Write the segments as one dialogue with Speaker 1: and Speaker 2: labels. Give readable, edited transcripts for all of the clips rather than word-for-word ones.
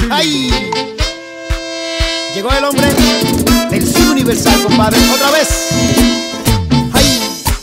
Speaker 1: ¡Ay! Llegó el hombre del Cid Universal, compadre, otra vez. ¡Ay!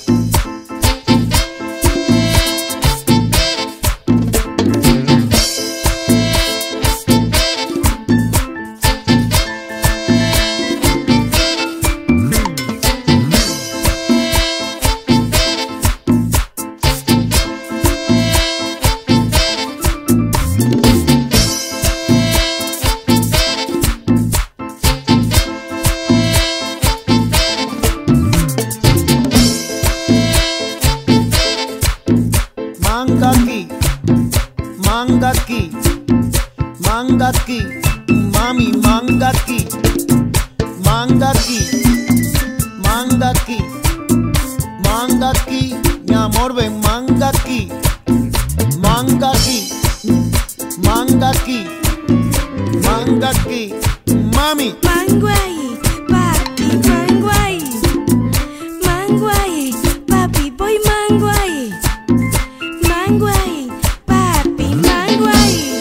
Speaker 1: Manga aquí, manga aquí, manga aquí, mami, manga aquí, manga aquí, manga aquí, manga aquí, mi amor, ven, manga aquí, manga aquí, manga aquí, manga aquí, mami.
Speaker 2: Mango ahí, papi, mango ahí, mango ahí, papi, voy mango ahí. Mango ahí, papi, mango ahí.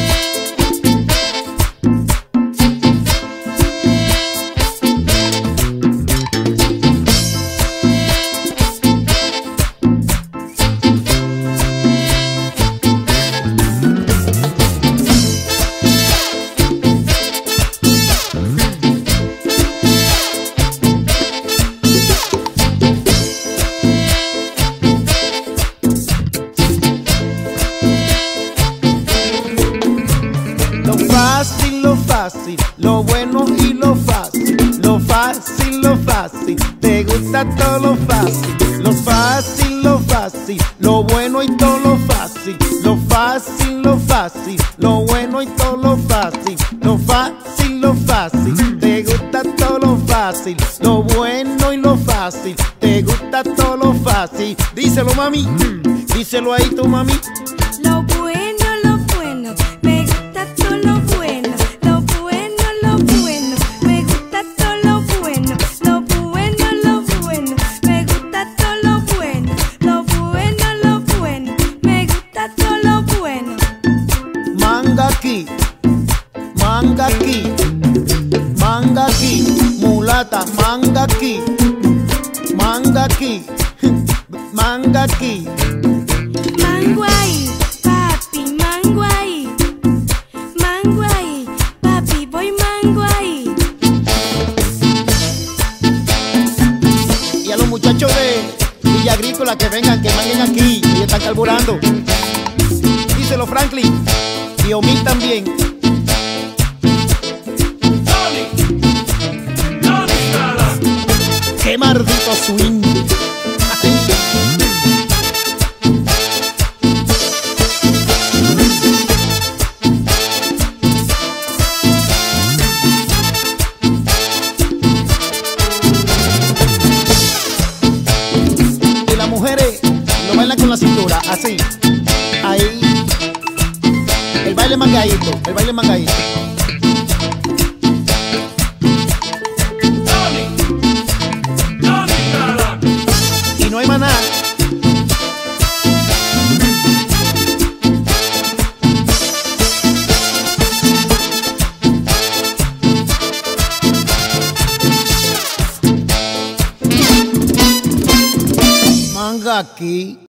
Speaker 1: Lo fácil, lo bueno y lo fácil, lo fácil, lo fácil, te gusta todo lo fácil, lo fácil, lo fácil, lo bueno y todo lo fácil, lo fácil, lo fácil, lo bueno y todo lo fácil, lo fácil, lo fácil, te gusta todo lo fácil, lo bueno y lo fácil, te gusta todo lo fácil. Díselo, mami, díselo ahí tu mami.
Speaker 2: Lo bueno, me gusta todo lo bueno. Lo bueno, me gusta todo lo bueno. Lo bueno, me gusta todo lo bueno. Lo bueno, me gusta todo lo bueno.
Speaker 1: Manga aquí, manga aquí, manga aquí, mulata, manga aquí, manga aquí, manga aquí.
Speaker 2: Mango ahí, papi, mango ahí. Mango ahí, papi, voy mango ahí.
Speaker 1: Y a los muchachos de Villa Agrícola que vengan, que vayan aquí, ellos están carburando. Díselo, Franklin, y Omid también. ¡Qué maldito swing! Y las mujeres lo bailan con la cintura, así. Ahí. El baile mangadito, el baile mangadito. Y no hay maná. Manga aquí.